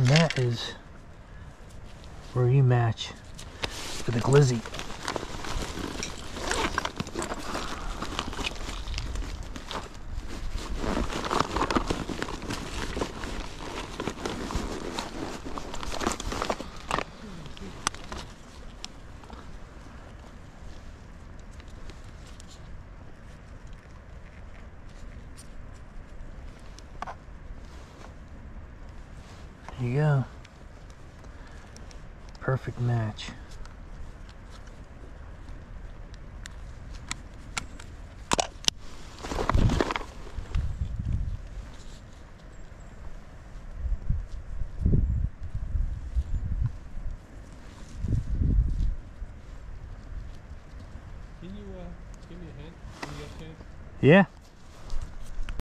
And that is where you match with the glizzy. There you go. Perfect match. Can you give me a hand? Can you get a chance? Yeah.